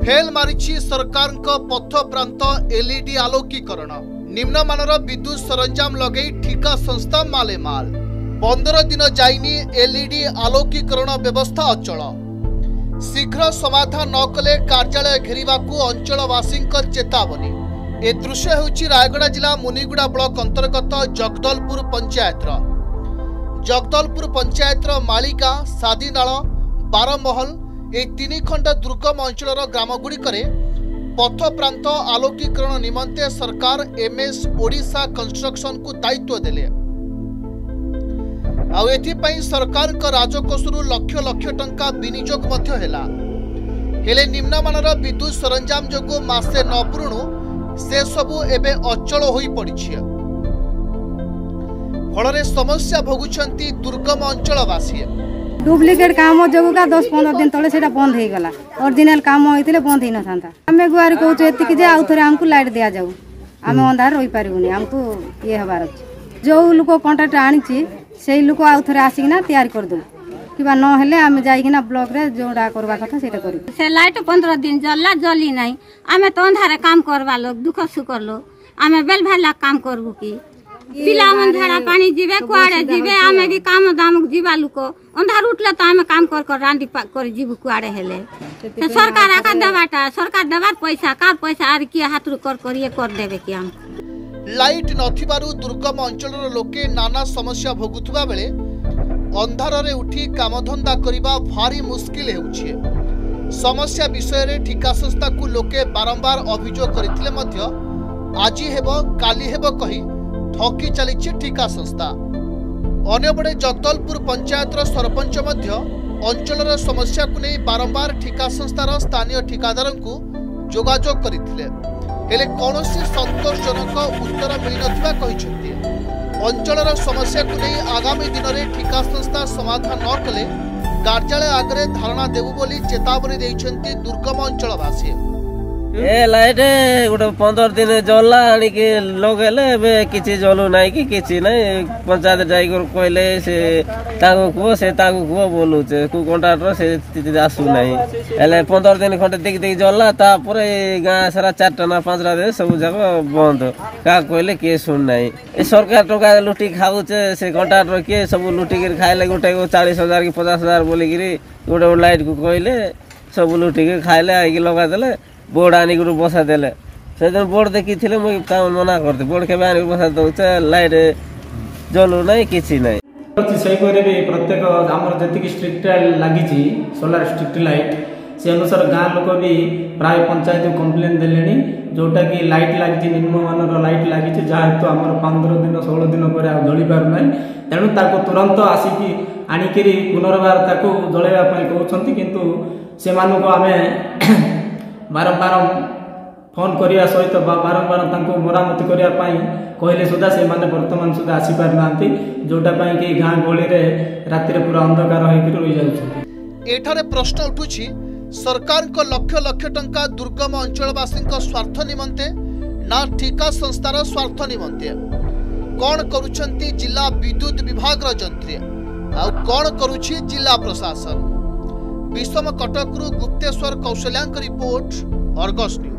Fail मारिछि सरकार पथ प्रांत एलईडी आलोकीकरण निम्नमानर विद्युत सरंजाम लगे ठिका संस्था मालेमाल 15 दिन जाइनी एलईडी आलोकीकरण व्यवस्था अचल शीघ्र समाधान न कले कार्यालय घेरिबाकू अंचलवासी चेतावनी। ए दृश्य होछि रायगड़ा जिला मुनिगुड़ा ब्लॉक अंतर्गत जगदलपुर पंचायतर मालिका सादीनाल बारमहल ए 3 खंड दुर्गम अंचल ग्रामगुड़िक पथ प्रांत आलोकीकरण निमंते सरकार एमएस ओडिशा कंस्ट्रक्शन को दायित्व देले। एथिपाई सरकार राजकोषरु लक्ष लक्ष टंका विनियोग मध्य हेला हेले निम्नमानर विद्युत सरंजाम जोगु मासे न पुरुणु से सबु एबे अचल होई पड़िछि। फलरे समस्या भोगुछंती दुर्गम अंचलवासी। डुप्लिकेट काम जो 10-15 दिन तले सेटा बंद हो गला ओरिजिनल काम होइतिले बंद ही न थांता। हमें गुआरी कहू एतिक जे आउ थरे हमकु लाइट दिया जाऊ आमे अंधार होई परिबुनी हमकु ये हबार अछि। जो लोक कांट्राक्ट आनिछि सेई लोक आउ थरे आसिकना तैयार कर दो किबा न हेले आमे जाइकिना ब्लॉक रे जोडा करबा कथा सेटा करी। से लाइट 15 दिन जल्ला जली नाही आमे तो अंधारे काम करबा लोग दुख सुख लो आमे बेल भाला काम करबु की पिला मन झाड़ा पानी जीवे कुआड़े जीवे आमे भी काम दाम जीवा लुको अंधार उठले तो आमे काम कर रांडी कर जीव कुआड़े हेले तो सरकार आका देबाटा सरकार देबार पैसा आर की हाथ रु कर ये कर देबे कि हम लाइट नथिबारु दुर्गम अंचलर लोके नाना समस्या भोगुथुबा बेले अंधार रे उठी कामधंदा करिबा भारी मुश्किल हेउछि। समस्या विषय रे ठिका संस्था को लोके बारंबार अभियोग करथिले मध्य आजी हेबो काली हेबो कहि ठकी चली ठिका संस्था। अन्यबड़े जगदलपुर पंचायतर सरपंच मध्य अंचलर समस्या को नहीं बारंबार ठिका संस्थार स्थानीय ठिकादार को जोगाजोग करथिले हेले कौनसी संतोषजनक उत्तर मिल नथिबा कहिसेंती। अंचलर समस्या को नहीं आगामी दिन में ठिका संस्था समाधान न कले कार्यालय आगे धारणा देबु बोली चेतावनी देइछंती दुर्गम अंचलवासी। ए लाइट गोटे 15 दिन जल्ला आनिके लगेले किसी जलु ना कि किसी ना पंचायत जाई कहले से से बोलुचे को कंट्राक्टर से आसु ना हेले 15 दिन खंडे देखी जल्ला तापर गाँ सारा 4टा ना 5टा दिन सब जाक बंद क्या कहले किए शुण ना सरकार टका लुटी खाऊचे से कंट्राक्टर किए सब लुटिक खाइले गोटे 40,000 कि 50,000 बोलिक गोटे लाइट को कहले सब लुटिक खाइले आई लगादेले बोर्ड आनिक बसा देले से बोर्ड देखी मुझे मना करते बोर्ड के आनिक बसा दौचे लाइट जलु ना कि ना प्रत्येक आम जी स्ट्रीट लगी सोलार स्ट्रीट लाइट से अनुसार गाँ लोक भी प्राय पंचायत को कंप्लेन देले जोटा कि लाइट लगी निम्नमानर लाइट लगी जहाँ तो आम 15 दिन 16 दिन पर जली पार ना तेणु तुरंत आसिकी आनिक पुनर्बार जलैवाई कहते किंतु से आम बारंबार फोन करने सहित बारंबार मरामती करने कहले सुधा से माने वर्तमान सुधा आसी पार ना जोटा कि गाँ गली में राति पूरा अंधकार होकर रही जाउछ। एठारे प्रश्न उठुछि सरकार को लक्ष लक्ष टंका दुर्गम अंचलवासी स्वार्थ निमंते ना ठिका संस्थार स्वार्थ निमंते कौन करुछंती जिला विद्युत विभाग जंत्री आ कौन करुछि जिला प्रशासन। विषम कटकरू Gupteshwar Kaushalya report Argus news.